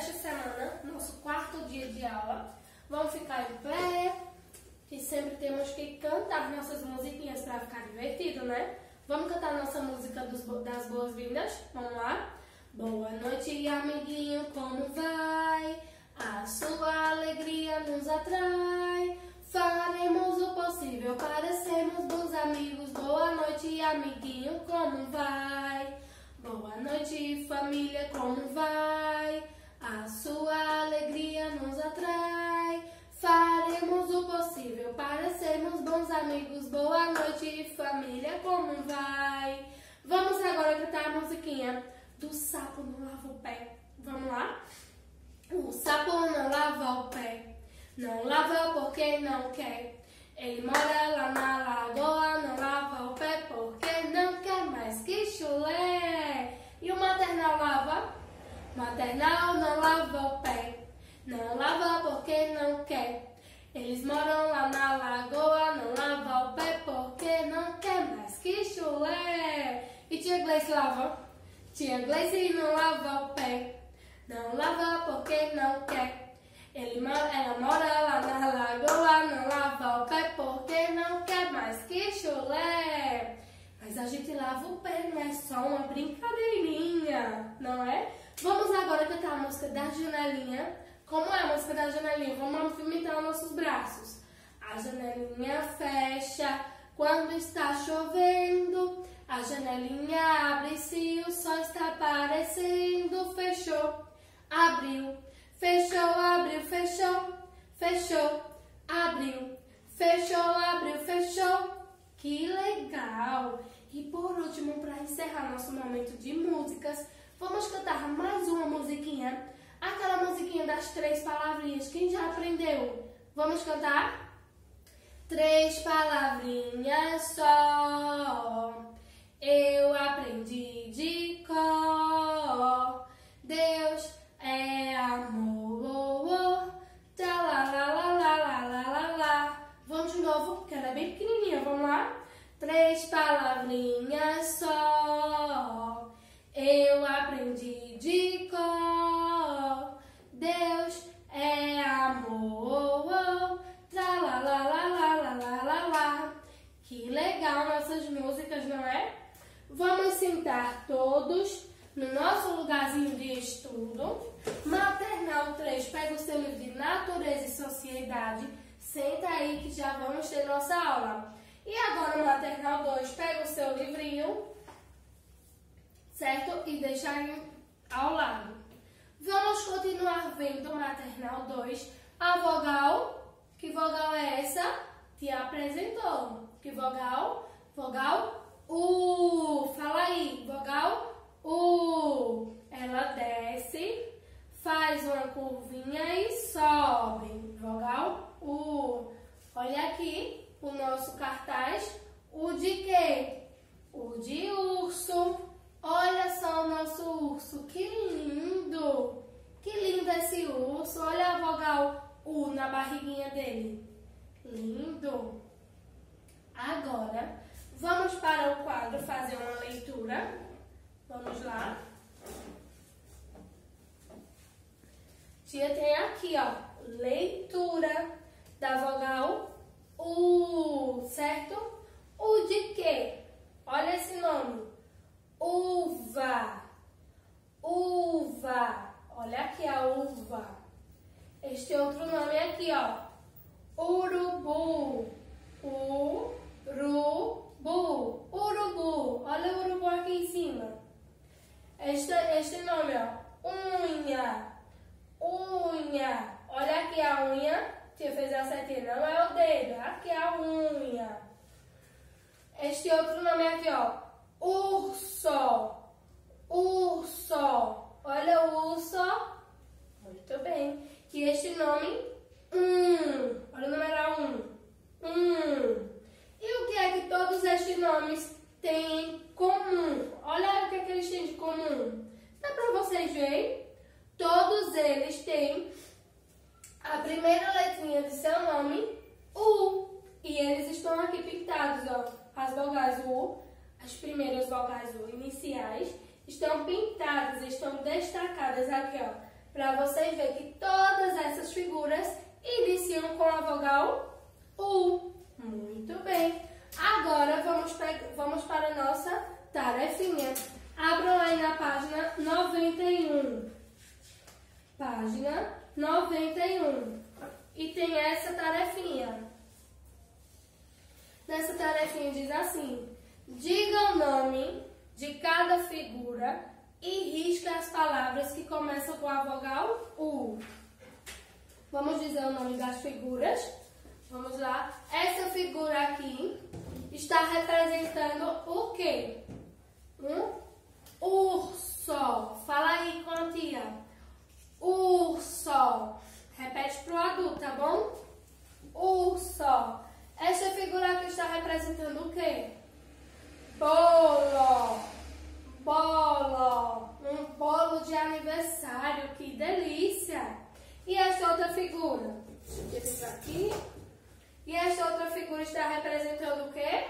desta semana, nosso quarto dia de aula. Vamos ficar em pé, que sempre temos que cantar nossas musiquinhas para ficar divertido, né? Vamos cantar nossa música das boas-vindas? Vamos lá? Boa noite, amiguinho, como vai? A sua alegria nos atrai. Faremos o possível para sermos bons amigos. Boa noite, amiguinho, como vai? Boa noite, família, como vai? A sua alegria nos atrai. Faremos o possível para sermos bons amigos. Boa noite, família, como vai? Vamos agora cantar a musiquinha do sapo não lava o pé. Vamos lá? O sapo não lava o pé, não lava porque não quer. Ele mora lá na lagoa, não lava o pé porque não quer mais que chulé. E o maternal lava? Maternal não lava o pé, não lava porque não quer. Eles moram lá na lagoa, não lava o pé porque não quer mais que chulé. E tia Gleice lava? Tia Gleice não lava o pé, não lava porque não quer. Ela mora lá na lagoa, não lava o pé porque não quer mais que chulé. Mas a gente lava o pé, não é só uma brincadeirinha, não é? Vamos agora cantar a música da janelinha. Como é a música da janelinha? Vamos movimentar nossos braços. A janelinha fecha quando está chovendo. A janelinha abre se o sol está aparecendo. Fechou, abriu, fechou, abriu, fechou, fechou, abriu, fechou, abriu, fechou. Que legal! E por último, para encerrar nosso momento de músicas, vamos cantar mais uma musiquinha. Aquela musiquinha das 3 palavrinhas. Quem já aprendeu? Vamos cantar? 3 palavrinhas só. Eu aprendi de cor. Deus é amor. Oh, oh. Tá, lá, lá, lá, lá, lá, lá, lá, lá. Vamos de novo, porque ela é bem pequenininha. Vamos lá? 3 palavrinhas só. Eu aprendi de cor. Deus é amor. Oh, oh. Tá, lá, lá, lá, lá, lá, lá, lá, lá. Que legal nossas músicas, não é? Vamos sentar todos no nosso lugarzinho de estudo. Maternal 3, pega o seu livro de Natureza e Sociedade. Senta aí que já vamos ter nossa aula. E agora, Maternal 2, pega o seu livrinho, certo? E deixa aí ao lado. Vamos continuar vendo Maternal 2. A vogal, que vogal é essa? Te apresentou. Que vogal? Vogal U. Fala aí, vogal U. Ela desce, faz uma curvinha e sobe. Vogal U. Olha aqui o nosso cartaz. O de quê? O de urso. Olha só o nosso urso. Que lindo! Que lindo esse urso. Olha a vogal U na barriguinha dele. Lindo! Agora, vamos para o quadro fazer uma leitura. Vamos lá. Tia tem aqui, ó, leitura da vogal U, certo? U de quê? Olha esse nome. Uva. Uva. Olha aqui a uva. Este outro nome aqui, ó. Urubu. Urubu. Urubu. Olha o urubu aqui em cima. Este nome, ó. Unha. Unha. Olha aqui a unha. Tia fez a setinha. Não é o dedo. Aqui é a unha. Este outro nome aqui, ó. Urso. Urso. Olha o urso. Muito bem. E este nome, olha o numeral 1. E o que é que todos estes nomes têm em comum? Olha o que é que eles têm de comum. Dá para vocês verem? Todos eles têm a primeira letrinha de seu nome, U. E eles estão aqui pintados, ó. As vogais U, as primeiras vogais U iniciais, estão pintadas, estão destacadas aqui, ó, Para vocês verem que todas essas figuras iniciam com a vogal U. Muito bem. Agora vamos para a nossa tarefinha. Abram aí na página 91. Página 91. E tem essa tarefinha. Nessa tarefinha diz assim: diga o nome de cada figura e risque as palavras que começam com a vogal U. Vamos dizer o nome das figuras. Vamos lá. Essa figura aqui está representando o quê? Um urso. Fala aí com a tia. Urso. Repete para o adulto, tá bom? Urso. Esta figura aqui está representando o quê? Bolo. Bolo. Um bolo de aniversário. Que delícia. E esta outra figura? Deixa eu ver aqui. E esta outra figura está representando o quê?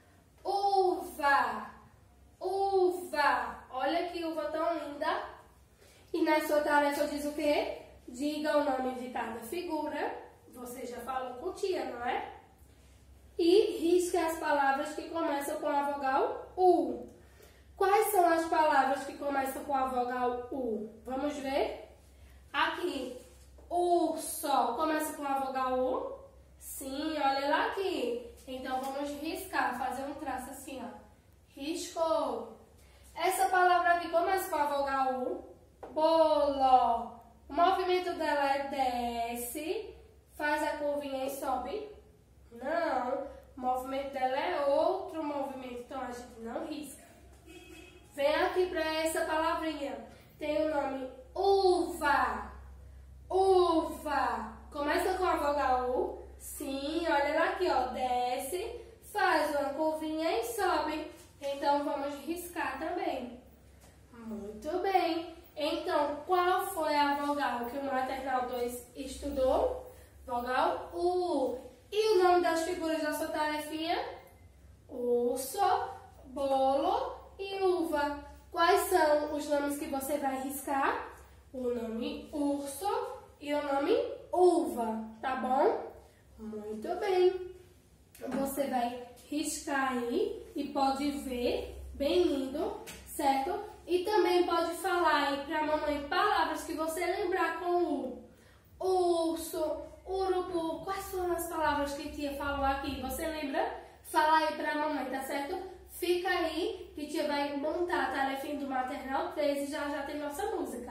Uva. Uva. Olha que uva tão linda. E na sua tarefa diz o quê? Diga o nome de cada figura. Você já falou com tia, não é? E risque as palavras que começam com a vogal U. Quais são as palavras que começam com a vogal U? Vamos ver? Aqui, urso começa com a vogal U? Sim, olha lá aqui. Então vamos riscar, fazer um traço assim, ó. Riscou. Essa palavra aqui começa com a vogal U. Bolo. O movimento dela é desce, faz a curvinha e sobe. Não, o movimento dela é outro movimento, então a gente não risca. Vem aqui para essa palavrinha. Tem o nome uva. Uva. Começa com a vogal U. Sim, olha lá aqui, ó. Desce, faz uma curvinha e sobe. Então vamos riscar também. Muito bem. Então, qual foi a vogal que o Maternal 2 estudou? Vogal U. E o nome das figuras da sua tarefinha? Urso, bolo e uva. Quais são os nomes que você vai riscar? O nome urso e o nome uva, tá bom? Muito bem. Você vai riscar aí e pode ver, bem lindo, certo? E também pode falar aí pra mamãe palavras que você lembrar com o urso, urubu. Quais foram as palavras que tia falou aqui? Você lembra? Fala aí pra mamãe, tá certo? Fica aí que tia vai montar a tarefinha do Maternal 3 e já tem nossa música.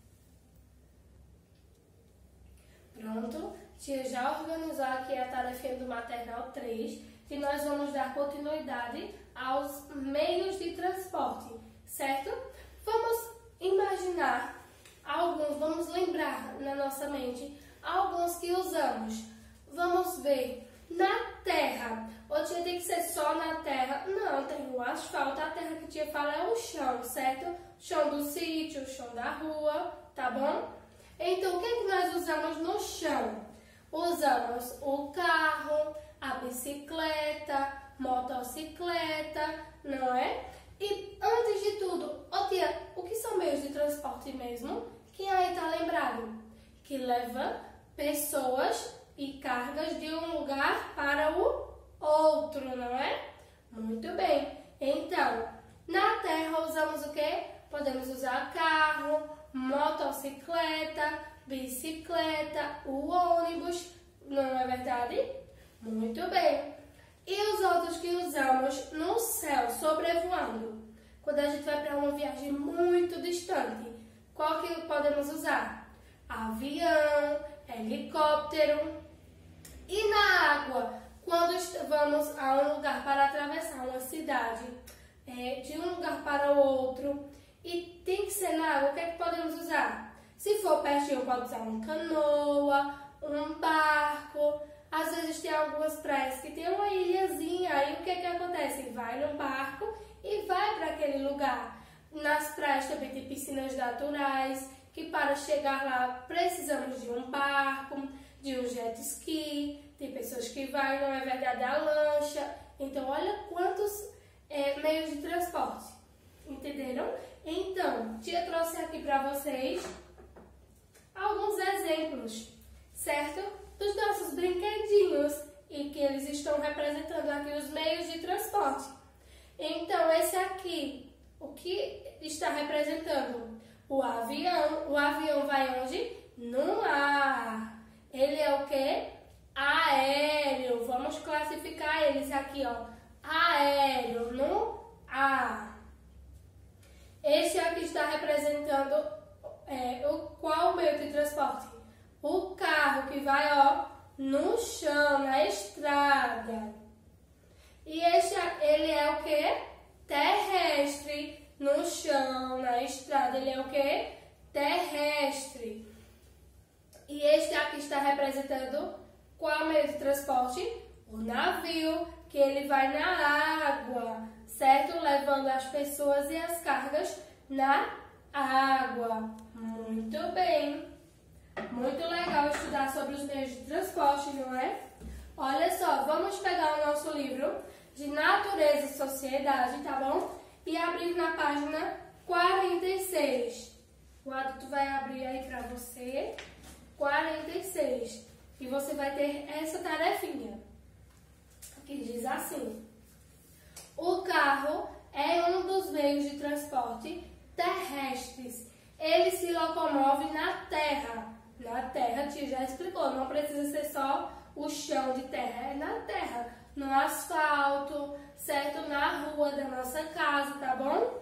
Pronto, tia já organizou aqui a tarefinha do Maternal 3 e nós vamos dar continuidade aos meios de transporte, certo? Vamos imaginar alguns, vamos lembrar na nossa mente alguns que usamos. Vamos ver na terra. Ou tia tem que ser só na terra? Não, tem o asfalto. A terra que tia fala é o chão, certo? Chão do sítio, chão da rua, tá bom? Então, o que é que nós usamos no chão? Usamos o carro, a bicicleta, motocicleta, não é? E antes de tudo, ô tia, o que são meios de transporte mesmo? Quem aí tá lembrado? Que leva pessoas e cargas de um lugar para o outro, não é? Muito bem. Então, na terra usamos o quê? Podemos usar carro, motocicleta, bicicleta, o ônibus, não é verdade? Muito bem. E os outros que usamos no céu, sobrevoando? Quando a gente vai para uma viagem muito distante, qual que podemos usar? Avião, helicóptero. E na água, quando vamos a um lugar para atravessar uma cidade, de um lugar para o outro, e tem que ser na água, o que é que podemos usar? Se for pertinho, pode usar uma canoa, um barco. Às vezes tem algumas praias que tem uma ilhazinha, aí o que é que acontece? Vai no barco e vai para aquele lugar. Nas praias também tem piscinas naturais, que para chegar lá precisamos de um barco, de um jet ski, tem pessoas que vão, não é verdade, a lancha. Então, olha quantos meios de transporte, entenderam? Então, tia trouxe aqui para vocês alguns exemplos, certo? Dos nossos brinquedinhos e que eles estão representando aqui os meios de transporte. Então, esse aqui, o que está representando? O avião. O avião vai onde? No ar. Ele é o quê? Aéreo. Vamos classificar eles aqui, ó. Aéreo, no ar. Este aqui está representando qual meio de transporte? O carro, que vai, ó, no chão, na estrada. E ele é o quê? Terrestre, no chão, na estrada. Ele é o quê? Terrestre. E este aqui está representando qual meio de transporte? O navio, que ele vai na água, certo? Levando as pessoas e as cargas na água. Muito bem. Muito legal estudar sobre os meios de transporte, não é? Olha só, vamos pegar o nosso livro de Natureza e Sociedade, tá bom? E abrir na página 46. O adulto vai abrir aí pra você, 46. E você vai ter essa tarefinha, que diz assim: o carro é um dos meios de transporte terrestres. Ele se locomove na terra. Na terra, tia já explicou, não precisa ser só o chão de terra, é na terra, no asfalto, certo? Na rua da nossa casa, tá bom?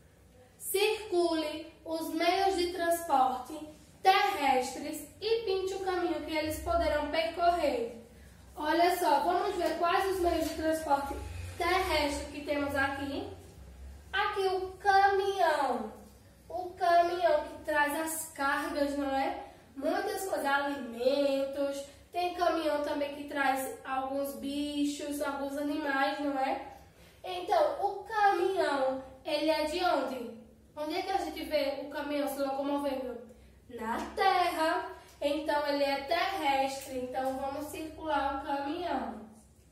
Circule os meios de transporte terrestres e pinte o caminho que eles poderão percorrer. Olha só, vamos ver quais os meios de transporte terrestre que temos aqui. Aqui o caminhão. O caminhão que traz as cargas, não é? Muitas coisas, alimentos. Tem caminhão também que traz alguns bichos, alguns animais, não é? Então, o caminhão, ele é de onde? Onde é que a gente vê o caminhão se locomovendo? Na terra. Então, ele é terrestre. Então, vamos circular o caminhão.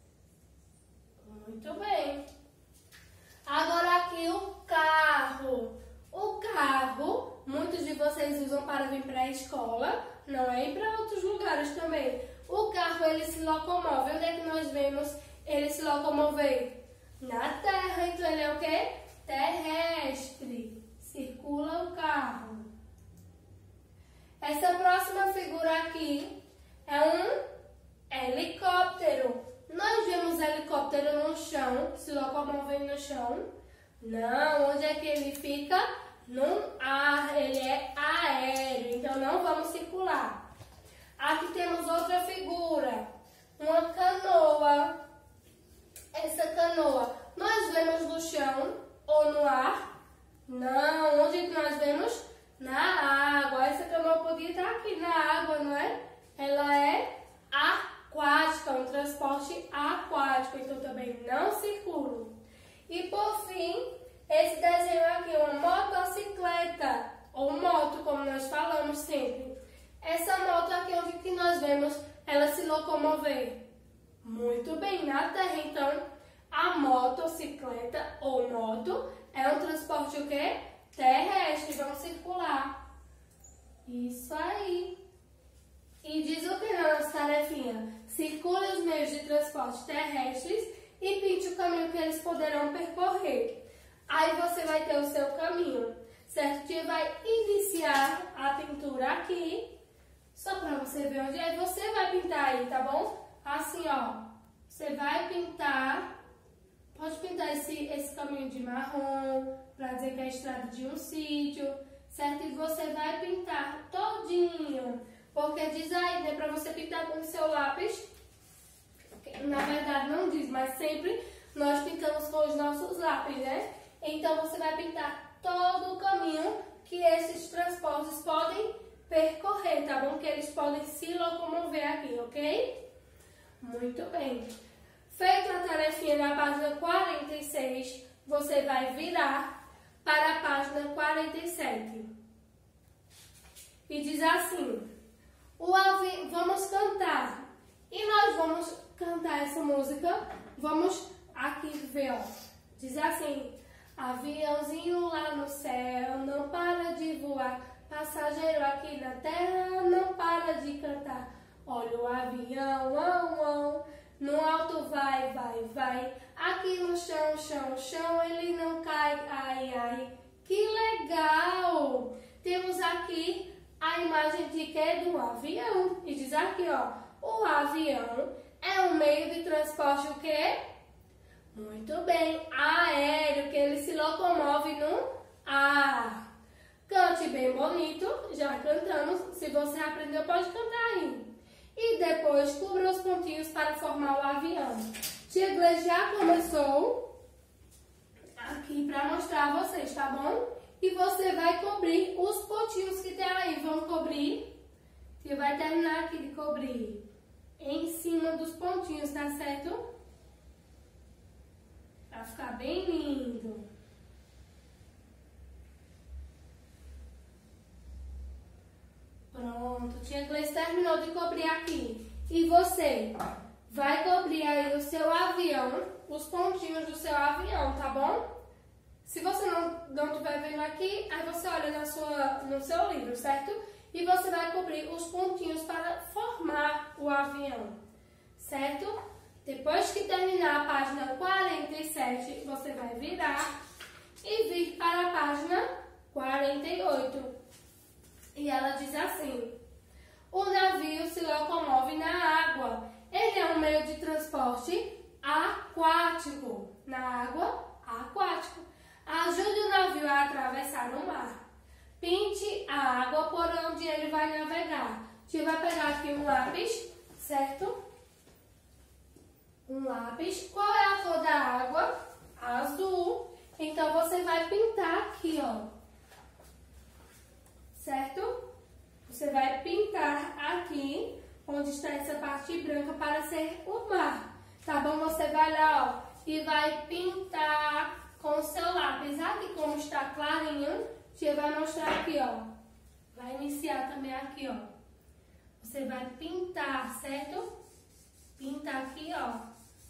Muito bem. Agora aqui o carro. O carro, muitos de vocês usam para vir para a escola, não é? E para outros lugares também. O carro, ele se locomove. Onde é que nós vemos ele se locomover? Na terra. Então, ele é o quê? Terrestre. Circula o carro. Essa próxima figura aqui é um helicóptero. Nós vemos helicóptero no chão, se locomovendo no chão. Não, onde é que ele fica? No ar, ele é aéreo, então não vamos circular. Aqui temos outra figura, uma canoa. Essa canoa, nós vemos no chão ou no ar? Não, onde que nós vemos? Na água. Essa canoa podia estar aqui na água, não é? Ela é aquática, um transporte aquático, então também não circula. E por fim, esse desenho aqui é uma motocicleta, ou moto, como nós falamos sempre. Essa moto aqui, onde que nós vemos ela se locomover? Muito bem, na terra. Então, a motocicleta ou moto é um transporte o quê? Terrestre, vamos circular. Isso aí. E diz o que na nossa tarefinha? Circule os meios de transporte terrestres e pinte o caminho que eles poderão percorrer. Aí você vai ter o seu caminho, certo? Tia vai iniciar a pintura aqui, só para você ver onde é. Você vai pintar aí, tá bom? Assim, ó. Você vai pintar, pode pintar esse caminho de marrom, para dizer que é a estrada de um sítio, certo? E você vai pintar todinho, porque diz aí, né, para você pintar com o seu lápis. Na verdade não diz, mas sempre nós pintamos com os nossos lápis, né? Então você vai pintar todo o caminho que esses transportes podem percorrer, tá bom? Que eles podem se locomover aqui, ok? Muito bem. Feita a tarefinha na página 46, você vai virar para a página 47. E diz assim: vamos cantar. E nós vamos cantar essa música. Vamos aqui ver, ó. Diz assim: aviãozinho lá no céu, não para de voar, passageiro aqui na terra não para de cantar. Olha o avião, no alto vai, vai, vai. Aqui no chão, chão, chão, ele não cai, ai, ai. Que legal! Temos aqui a imagem de quê? Do avião. E diz aqui, ó, o avião é um meio de transporte o quê? Muito bem, aéreo, que ele se locomove no ar. Cante bem bonito, já cantamos. Se você aprendeu, pode cantar aí. E depois cubra os pontinhos para formar o avião. Tia Gleice já começou aqui para mostrar a vocês, tá bom? E você vai cobrir os pontinhos que tem aí. Vamos cobrir. Você vai terminar aqui de cobrir em cima dos pontinhos, tá certo? Pra ficar bem lindo. Pronto, tia Gleice terminou de cobrir aqui. E você vai cobrir aí o seu avião, os pontinhos do seu avião, tá bom? Se você não estiver vendo aqui, aí você olha no seu livro, certo? E você vai cobrir os pontinhos para formar o avião, certo? Depois que terminar a página 47, você vai virar e vir para a página 48. E ela diz assim: o navio se locomove na água. Ele é um meio de transporte aquático. Na água, aquático. Ajude o navio a atravessar o mar. Pinte a água por onde ele vai navegar. A gente vai pegar aqui um lápis, certo? Um lápis. Qual é a cor da água? Azul. Então, você vai pintar aqui, ó. Certo? Você vai pintar aqui, onde está essa parte branca, para ser o mar. Tá bom? Você vai lá, ó, e vai pintar com o seu lápis. Aqui, como está clarinho, você vai mostrar aqui, ó. Vai iniciar também aqui, ó. Você vai pintar, certo? Pinta aqui, ó.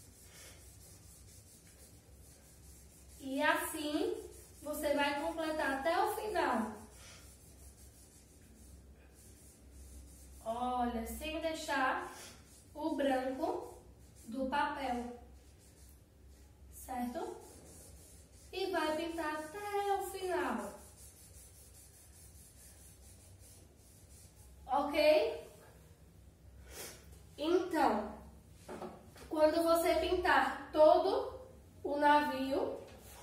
E assim, você vai completar até o final. Olha, sem deixar o branco do papel, certo? E vai pintar até o final. Ok? Então, quando você pintar todo o navio,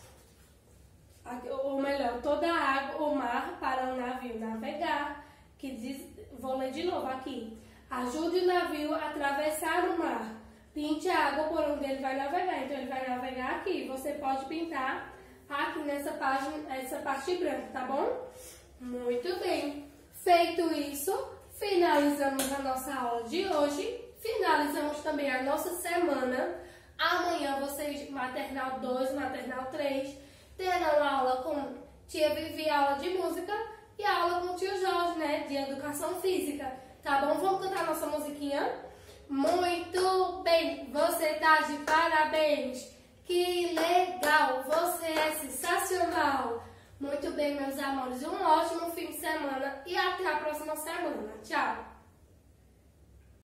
ou melhor, toda a água, o mar para o navio navegar, que diz, vou ler de novo aqui. Ajude o navio a atravessar o mar. Pinte a água por onde ele vai navegar. Então, ele vai navegar aqui. Você pode pintar aqui nessa página, essa parte branca, tá bom? Muito bem. Feito isso, finalizamos a nossa aula de hoje. Finalizamos também a nossa semana. Amanhã vocês, maternal 2, maternal 3, terão aula com tia Vivi, aula de música, e aula com o tio Jorge, né, de educação física. Tá bom? Vamos cantar nossa musiquinha? Muito bem, você tá de parabéns. Que legal, você é sensacional. Muito bem, meus amores, um ótimo fim de semana e até a próxima semana. Tchau!